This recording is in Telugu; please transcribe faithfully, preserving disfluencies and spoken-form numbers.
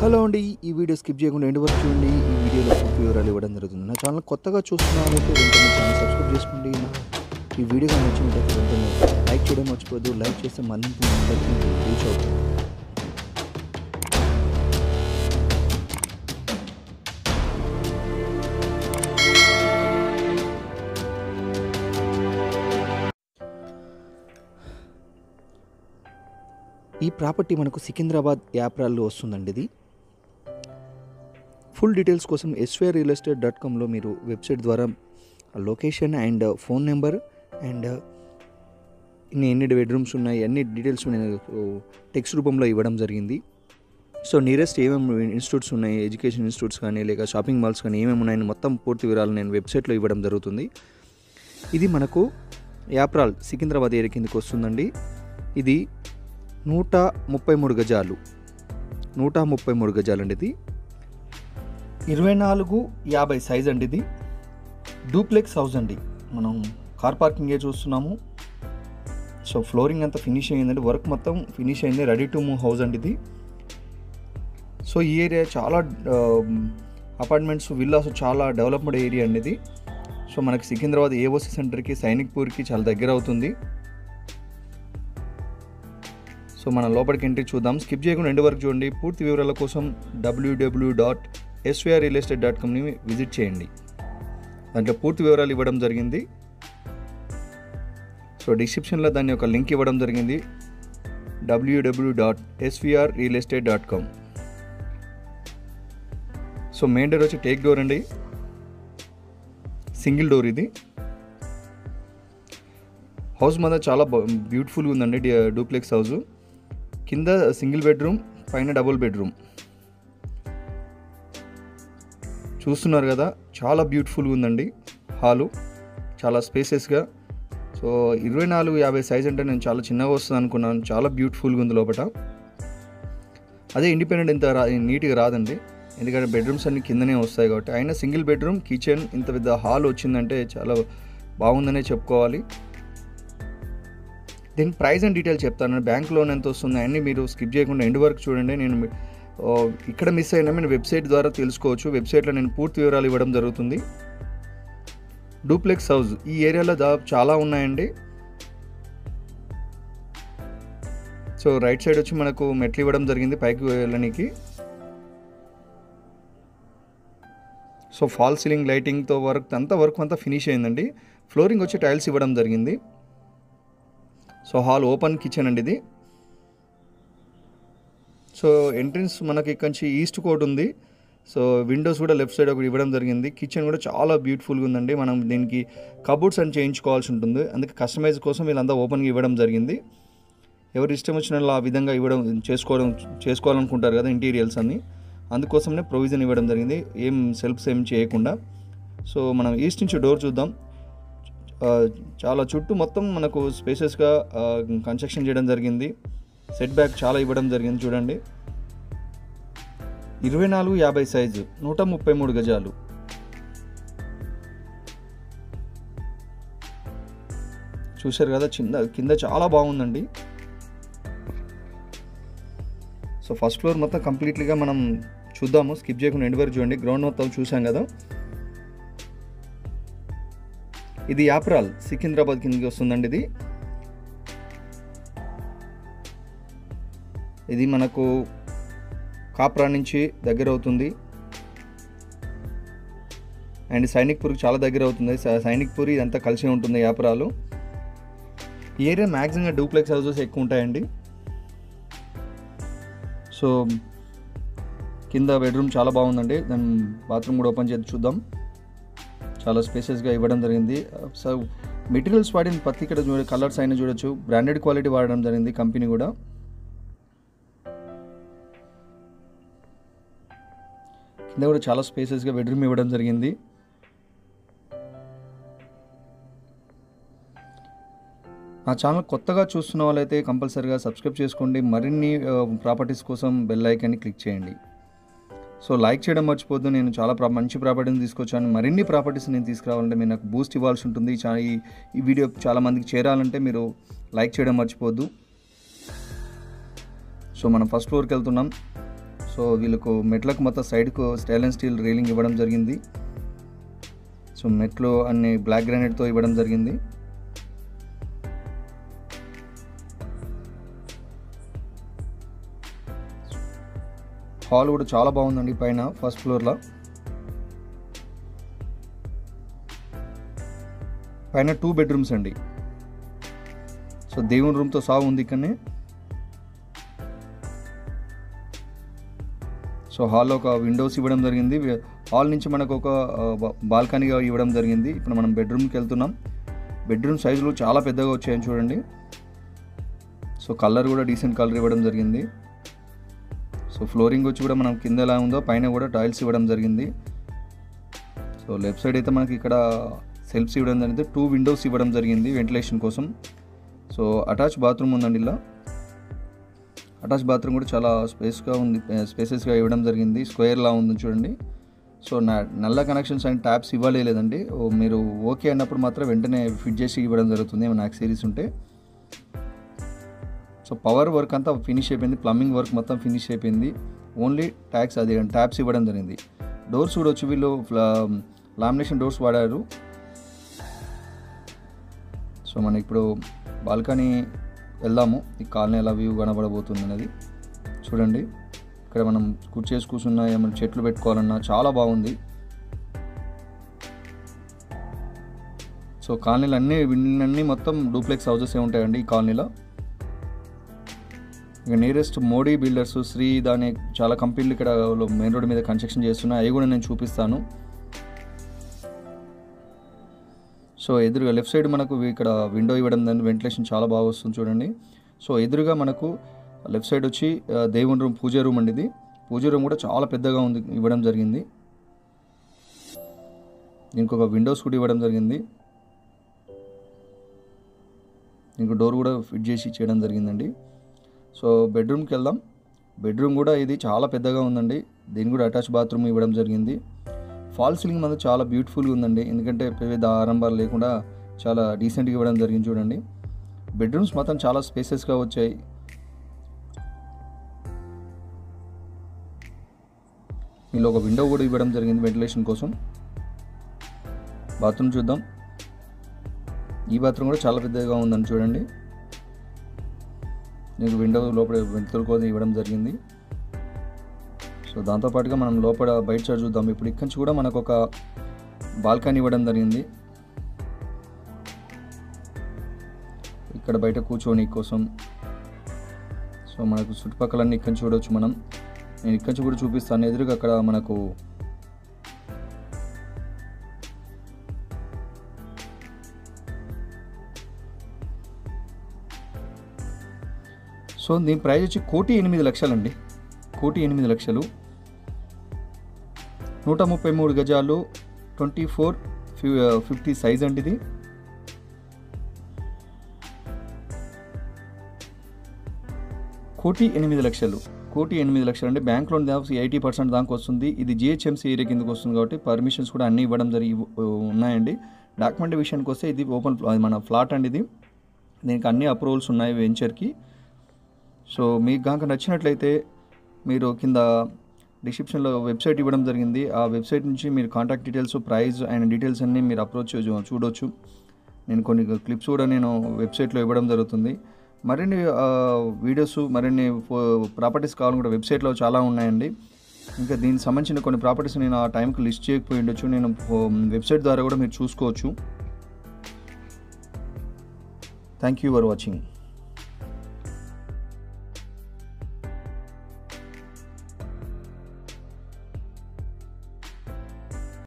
హలో అండి, ఈ వీడియో స్కిప్ చేయకుండా ఎండ్ వరకు చూడండి. ఈ వీడియోలో పూర్తి వివరాలు ఇవ్వడం జరుగుతుంది. నా ఛానల్ కొత్తగా చూస్తున్నానైతే వెంటనే ఛానల్ సబ్స్క్రైబ్ చేసుకోండి. ఈ వీడియో కానీ నచ్చినట్లయితే వెంటనే లైక్ చేయడం మర్చిపోద్దు. లైక్ చేస్తే మళ్ళీ రీచ్ అవుతుంది. ఈ ప్రాపర్టీ మనకు సికింద్రాబాద్ యాప్రాల్లో వస్తుందండి. ఇది ఫుల్ డీటెయిల్స్ కోసం ఎస్వీఆర్ రియల్ ఎస్టేట్ డాట్ కామ్లో మీరు వెబ్సైట్ ద్వారా location and phone number and ఇన్ని ఎన్ని బెడ్రూమ్స్ ఉన్నాయి అన్ని డీటెయిల్స్ నేను టెక్స్ట్ రూపంలో ఇవ్వడం జరిగింది. సో నియరెస్ట్ ఏమేమి ఇన్స్టిట్యూట్స్ ఉన్నాయి, ఎడ్యుకేషన్ ఇన్స్టిట్యూట్స్ కానీ లేక షాపింగ్ మాల్స్ కానీ ఏమేమి ఉన్నాయని మొత్తం పూర్తి వివరాలు నేను వెబ్సైట్లో ఇవ్వడం జరుగుతుంది. ఇది మనకు యాప్రాల్ సికింద్రాబాద్ ఏరియా కిందకి వస్తుందండి. ఇది నూట ముప్పై మూడు గజాలు నూట ముప్పై మూడు గజాలు అండి. ఇది ఇరవై నాలుగు యాభై సైజ్ అండి. ఇది డూప్లెక్స్ హౌస్ అండి. మనం కార్ పార్కింగే చూస్తున్నాము. సో ఫ్లోరింగ్ అంతా ఫినిష్ అయ్యిందండి, వర్క్ మొత్తం ఫినిష్ అయింది, రెడీ టు మూవ్ హౌస్ అండి ఇది. సో ఈ ఏరియా చాలా అపార్ట్మెంట్స్ విల్లాస్ చాలా డెవలప్మెంట్ ఏరియా అండి ఇది. సో మనకి సికింద్రాబాద్ ఏఓసి సెంటర్కి సైనిక్పూర్కి చాలా దగ్గర అవుతుంది. సో మనం లోపలికి ఎంట్రీ చూద్దాం. స్కిప్ చేయకుండా ఎండ్ వరకు చూడండి. పూర్తి వివరాల కోసం WW dot SVR real estate dot కామ్ని విజిట్ చేయండి. దాంట్లో పూర్తి వివరాలు ఇవ్వడం జరిగింది. సో డిస్క్రిప్షన్లో దాని యొక్క లింక్ ఇవ్వడం జరిగింది, WW dot SVR real estate dot com. So main door వచ్చి టేక్ డోర్ అండి, సింగిల్ డోర్. ఇది హౌస్ మాత్రం చాలా బ్యూటిఫుల్గా ఉందండి. డూప్లెక్స్ హౌస్, కింద సింగిల్ బెడ్రూమ్, పైన డబుల్ బెడ్రూమ్. చూస్తున్నారు కదా, చాలా బ్యూటిఫుల్గా ఉందండి. హాలు చాలా స్పేసెస్గా. సో ఇరవై నాలుగు యాభై సైజ్ అంటే నేను చాలా చిన్నగా వస్తుంది అనుకున్నాను. చాలా బ్యూటిఫుల్గా ఉంది లోపల. అదే ఇండిపెండెంట్ ఇంత రా నీట్గా రాదండి, ఎందుకంటే బెడ్రూమ్స్ అన్ని కిందనే వస్తాయి కాబట్టి. అయినా సింగిల్ బెడ్రూమ్, కిచెన్, ఇంత పెద్ద హాల్ వచ్చిందంటే చాలా బాగుందనే చెప్పుకోవాలి. దీని ప్రైస్ అండ్ డీటెయిల్స్ చెప్తాను. బ్యాంక్ లోన్ ఎంత వస్తుంది అన్నీ మీరు స్కిప్ చేయకుండా ఎండ్ వరకు చూడండి. నేను ఇక్కడ మిస్ అయినా నేను వెబ్సైట్ ద్వారా తెలుసుకోవచ్చు. వెబ్సైట్లో నేను పూర్తి వివరాలు ఇవ్వడం జరుగుతుంది. డూప్లెక్స్ హౌస్ ఈ ఏరియాలో దాదాపు చాలా ఉన్నాయండి. సో రైట్ సైడ్ వచ్చి మనకు మెట్లు ఇవ్వడం జరిగింది పైకి వెళ్ళడానికి. సో ఫాల్ సీలింగ్ లైటింగ్తో వర్క్ అంతా వర్క్ అంతా ఫినిష్ అయిందండి. ఫ్లోరింగ్ వచ్చి టైల్స్ ఇవ్వడం జరిగింది. సో హాల్ ఓపెన్ కిచెన్ అండి ఇది. సో ఎంట్రన్స్ మనకి ఇక్కడ నుంచి ఈస్ట్ కోట్ ఉంది. సో విండోస్ కూడా లెఫ్ట్ సైడ్ ఒకటి ఇవ్వడం జరిగింది. కిచెన్ కూడా చాలా బ్యూటిఫుల్గా ఉందండి. మనం దీనికి కబోర్డ్స్ అని చేయించుకోవాల్సి ఉంటుంది, అందుకే కస్టమైజ్ కోసం వీళ్ళంతా ఓపెన్గా ఇవ్వడం జరిగింది. ఎవరు ఇష్టం వచ్చిన ఆ విధంగా ఇవ్వడం చేసుకోవడం చేసుకోవాలనుకుంటారు కదా ఇంటీరియర్స్ అన్ని, అందుకోసమే ప్రొవిజన్ ఇవ్వడం జరిగింది, ఏం సెల్ఫ్స్ ఏం చేయకుండా. సో మనం ఈస్ట్ నుంచి డోర్ చూద్దాం. చాలా చుట్టూ మొత్తం మనకు స్పేసెస్గా కన్స్ట్రక్షన్ చేయడం జరిగింది. సెట్ బ్యాక్ చాలా ఇవ్వడం జరిగింది. చూడండి, ఇరవై నాలుగు యాభై సైజు, నూట ముప్పై మూడు గజాలు. చూశారు కదా, చిన్న కింద చాలా బాగుందండి. సో ఫస్ట్ ఫ్లోర్ మొత్తం కంప్లీట్లీగా మనం చూద్దాము. స్కిప్ చేయకుండా ఎండ్ వరకు చూడండి. గ్రౌండ్ మొత్తం చూసాం కదా. ఇది యాప్రాల్ సికింద్రాబాద్ కిందకి వస్తుందండి. ఇది ఇది మనకు కాప్రా నుంచి దగ్గర అవుతుంది అండ్ సైనిక్పూర్కి చాలా దగ్గర అవుతుంది. సైనిక్పూర్ ఇదంతా కలిసి ఉంటుంది యాప్రాలు. ఈ ఏరియా మ్యాక్సిమంగా డూప్లెక్స్ హౌసెస్ ఎక్కువ ఉంటాయండి. సో కింద బెడ్రూమ్ చాలా బాగుందండి. దాని బాత్రూమ్ కూడా ఓపెన్ చేసి చూద్దాం. చాలా స్పేసెస్గా ఇవ్వడం జరిగింది. సో మెటీరియల్స్ వాడిన ప్రతి ఇక్కడ చూడ కలర్స్ అయినా చూడొచ్చు, బ్రాండెడ్ క్వాలిటీ వాడడం జరిగింది కంపెనీ కూడా. కింద కూడా చాలా స్పేసెస్గా బెడ్రూమ్ ఇవ్వడం జరిగింది. నా ఛానల్ కొత్తగా చూస్తున్న వాళ్ళైతే కంపల్సరీగా సబ్స్క్రైబ్ చేసుకోండి. మరిన్ని ప్రాపర్టీస్ కోసం బెల్ ఐకాన్ని క్లిక్ చేయండి. సో లైక్ చేయడం మర్చిపోద్దు. నేను చాలా ప్రా మంచి ప్రాపర్టీని తీసుకొచ్చాను. మరిన్ని ప్రాపర్టీస్ నేను తీసుకురావాలంటే మీరు నాకు బూస్ట్ ఇవ్వాల్సి ఉంటుంది. ఈ ఈ వీడియో చాలా మందికి చేరాలంటే మీరు లైక్ చేయడం మర్చిపోద్దు. సో మనం ఫస్ట్ ఫ్లోర్కి వెళ్తున్నాం. సో సో వీళ్ళకు మెట్లకు మొత్తం సైడ్కు స్టైలెన్స్ స్టీల్ రైలింగ్ ఇవ్వడం జరిగింది. సో మెట్లు అన్ని బ్లాక్ గ్రానైట్తో ఇవ్వడం జరిగింది. హాల్ కూడా చాలా బాగుందండి. పైన ఫస్ట్ ఫ్లోర్లో పైన టూ బెడ్రూమ్స్ అండి. సో దేవుని రూమ్తో సహా ఉంది ఇక్కడనే. సో హాల్లో ఒక విండోస్ ఇవ్వడం జరిగింది. హాల్ నుంచి మనకు ఒక బాల్కనీగా ఇవ్వడం జరిగింది. ఇప్పుడు మనం బెడ్రూమ్కి వెళ్తున్నాం. బెడ్రూమ్ సైజులు చాలా పెద్దగా వచ్చాయని చూడండి. సో కలర్ కూడా డీసెంట్ కలర్ ఇవ్వడం జరిగింది. సో ఫ్లోరింగ్ వచ్చి కూడా మనం కింద ఎలా ఉందో పైన కూడా టైల్స్ ఇవ్వడం జరిగింది. సో లెఫ్ట్ సైడ్ అయితే మనకి ఇక్కడ సెల్ఫ్స్ ఇవ్వడం జరిగింది. టూ విండోస్ ఇవ్వడం జరిగింది వెంటిలేషన్ కోసం. సో అటాచ్ బాత్రూమ్ ఉందండి. ఇలా అటాచ్ బాత్రూమ్ కూడా చాలా స్పేస్గా ఉంది, స్పేసెస్గా ఇవ్వడం జరిగింది. స్క్వేర్లా ఉంది చూడండి. సో నా నల్ల కనెక్షన్స్ అండ్ ట్యాప్స్ ఇవ్వలే లేదండి. మీరు ఓకే అన్నప్పుడు మాత్రం వెంటనే ఫిట్ చేసి ఇవ్వడం జరుగుతుంది ఏమైనా యాక్సరీస్ ఉంటే. సో పవర్ వర్క్ అంతా ఫినిష్ అయిపోయింది. ప్లంబింగ్ వర్క్ మొత్తం ఫినిష్ అయిపోయింది. ఓన్లీ ట్యాక్స్ అది ట్యాప్స్ ఇవ్వడం జరిగింది. డోర్స్ కూడా వచ్చి వీళ్ళు లామినేషన్ డోర్స్ వాడారు. సో మనం ఇప్పుడు బాల్కనీ వెళ్దాము. ఈ కాలనీ ఎలా వ్యూ కనబడబోతుంది అనేది చూడండి. ఇక్కడ మనం కూర్చేసి కూర్చున్నా ఏమైనా చెట్లు పెట్టుకోవాలన్నా చాలా బాగుంది. సో కాలనీలు అన్నీ అన్నీ మొత్తం డూప్లెక్స్ హౌసెస్ ఏ ఉంటాయండి ఈ కాలనీలో. ఇక నియరెస్ట్ మోడీ బిల్డర్స్, శ్రీ దాని చాలా కంపెనీలు ఇక్కడ మెయిన్ రోడ్ మీద కన్స్ట్రక్షన్ చేస్తున్నాయి. అవి కూడా నేను చూపిస్తాను. సో ఎదురుగా లెఫ్ట్ సైడ్ మనకు ఇక్కడ విండో ఇవ్వడం దాన్ని వెంటిలేషన్ చాలా బాగా వస్తుంది చూడండి. సో ఎదురుగా మనకు లెఫ్ట్ సైడ్ వచ్చి దేవుని రూమ్, పూజ రూమ్ అండి. ఇది పూజ రూమ్ కూడా చాలా పెద్దగా ఉంది, ఇవ్వడం జరిగింది. దీనికి ఒక విండోస్ కూడా ఇవ్వడం జరిగింది. దీనికి డోర్ కూడా ఫిట్ చేసి చేయడం జరిగిందండి. సో బెడ్రూమ్కి వెళ్దాం. బెడ్రూమ్ కూడా ఇది చాలా పెద్దగా ఉందండి. దీనికి కూడా అటాచ్ బాత్రూమ్ ఇవ్వడం జరిగింది. ఫాల్ సీలింగ్ మాత్రం చాలా బ్యూటిఫుల్గా ఉందండి. ఎందుకంటే పెద్ద ఆరంభాలు లేకుండా చాలా డీసెంట్గా ఇవ్వడం జరిగింది చూడండి. బెడ్రూమ్స్ మాత్రం చాలా స్పేసెస్గా వచ్చాయి. ఇందులో ఒక విండో కూడా ఇవ్వడం జరిగింది వెంటిలేషన్ కోసం. బాత్రూమ్ చూద్దాం. ఈ బాత్రూమ్ కూడా చాలా పెద్దగా ఉందని చూడండి. దీనికి విండో లోపల వెలుతురు కోసం ఇవ్వడం జరిగింది. సో దాంతోపాటుగా మనం లోపల బయట సైడ్ చూద్దాం. ఇప్పుడు ఇక్కడి నుంచి కూడా మనకు ఒక బాల్కనీ ఇవ్వడం జరిగింది. ఇక్కడ బయట కూర్చోని కోసం. సో మనకు చుట్టుపక్కలన్నీ ఇక్కడి నుంచి చూడవచ్చు మనం. నేను ఇక్కడి నుంచి కూడా చూపిస్తాను. ఎదురుగా అక్కడ మనకు సో దీని ప్రైస్ వచ్చి కోటి ఎనిమిది లక్షలండి. కోటి ఎనిమిది లక్షలు నూట ముప్పై మూడు గజాలు ట్వంటీ ఫోర్ ఫిఫ్టీ సైజ్ అండి. ఇది కోటి ఎనిమిది లక్షలు కోటి ఎనిమిది లక్షలు అంటే బ్యాంక్ లోన్ దాదాపు ఎయిటీ పర్సెంట్ దాకా వస్తుంది. ఇది జిహెచ్ఎంసీ ఏరియా కిందకి వస్తుంది కాబట్టి పర్మిషన్స్ కూడా అన్నీ ఇవ్వడం జరిగి ఉన్నాయండి. డాక్యుమెంట్ విషయానికి వస్తే ఇది ఓపెన్ మన ఫ్లాట్ అండి. ఇది దీనికి అన్ని అప్రూవల్స్ ఉన్నాయి వెంచర్కి. సో మీకు కనుక నచ్చినట్లయితే మీరు కింద డిస్క్రిప్షన్లో వెబ్సైట్ ఇవ్వడం జరిగింది. ఆ వెబ్సైట్ నుంచి మీరు contact details, price and details అన్నీ మీరు అప్రోచ్ చూడవచ్చు. నేను కొన్ని క్లిప్స్ కూడా నేను వెబ్సైట్లో ఇవ్వడం జరుగుతుంది. మరిన్ని వీడియోస్, మరిన్ని ప్రాపర్టీస్ కావాలని కూడా వెబ్సైట్లో చాలా ఉన్నాయండి. ఇంకా దీనికి సంబంధించిన కొన్ని ప్రాపర్టీస్ నేను ఆ టైంకి లిస్ట్ చేయకపోయి ఉండొచ్చు. నేను వెబ్సైట్ ద్వారా కూడా మీరు చూసుకోవచ్చు. Thank you for watching.